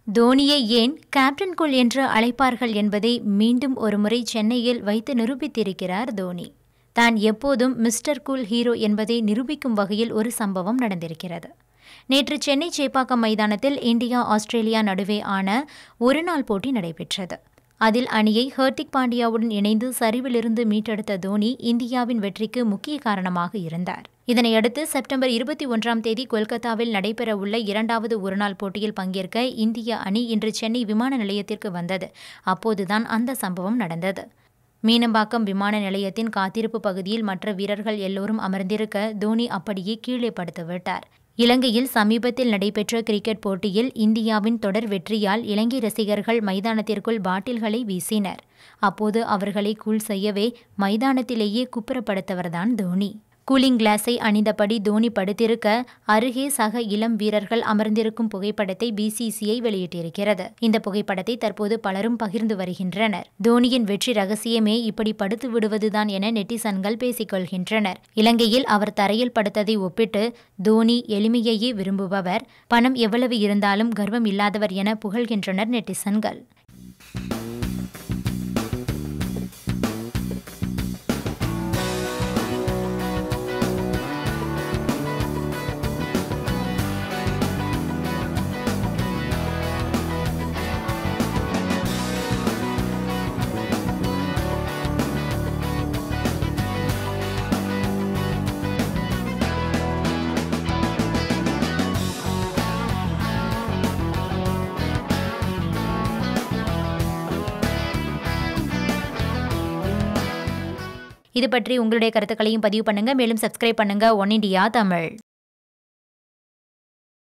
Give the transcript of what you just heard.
தோனியை ஏன் captain cool என்று அழைப்பார்கள் என்பதை மீண்டும் ஒருமுறை சென்னையில் வைத்து நிரூபித்திருக்கிறார் தோனி. தான் எப்போதும் மிஸ்டர் கூல் ஹீரோ என்பதை நிரூபிக்கும் வகையில் ஒரு சம்பவம் நடந்திருக்கிறது. நேற்று சென்னை சேப்பாக்கம் மைதானத்தில் இந்தியா ஆஸ்திரேலியா நடுவே ஆன ஒருநாள் போட்டி நடைபெற்றது. அதில் அணியை ஹர்திக் பாண்டியாவுடன் இணைந்து சரிவிலிருந்து மீட்டெடுத்த தோனி இந்தியாவின் வெற்றிக்கு முக்கிய காரணமாக இருந்தார். இதனையடுத்து செப்டம்பர் 21 கொல்கத்தாவில் நடைபெறவுள்ள இரண்டாவது ஒருநாள் போட்டியில் பங்கேற்க இந்திய அணி இன்று சென்னை விமான நிலையத்திற்கு வந்தது. அப்போதுதான் அந்த சம்பவம் நடந்தது. மீனம்பாக்கம் விமான நிலையத்தின் காத்திருப்பு பகுதியில் மற்ற வீரர்கள் எல்லோரும் அமர்ந்திருக்க தோனி அப்படியே கீழே படுத்துவிட்டார். இலங்கையில் சமீபத்தில் நடைபெற்ற கிரிக்கெட் போட்டியில் இந்தியாவின் தொடர் வெற்றியால் இலங்கை ரசிகர்கள் மைதானத்திற்குள் பாட்டில்களை வீசினர். அப்போது அவர்களை கூல் செய்யவே மைதானத்திலேயே குப்புறப்படுத்தவர்தான் தோனி. கூலிங் கிளாஸை அணிந்தபடி தோனி படுத்திருக்க அருகே சக இளம் வீரர்கள் அமர்ந்திருக்கும் புகைப்படத்தை BCCI வெளியிட்டிருக்கிறது. இந்த புகைப்படத்தை தற்போது பலரும் பகிர்ந்து வருகின்றனர். தோனியின் வெற்றி ரகசியமே இப்படி படுத்து விடுவதுதான் என நெட்டிசன்கள் பேசிக்கொள்கின்றனர். இலங்கையில் அவர் தரையில் படுத்ததை ஒப்பிட்டு தோனி எளிமையையே விரும்புபவர், பணம் எவ்வளவு இருந்தாலும் கர்வம் இல்லாதவர் என புகழ்கின்றனர் நெட்டிசன்கள். இது பற்றி உங்களுடைய கருத்துக்களையும் பதிவு பண்ணுங்க. மேலும் சப்ஸ்கிரைப் பண்ணுங்க ஒன் இண்டியா தமிழ்.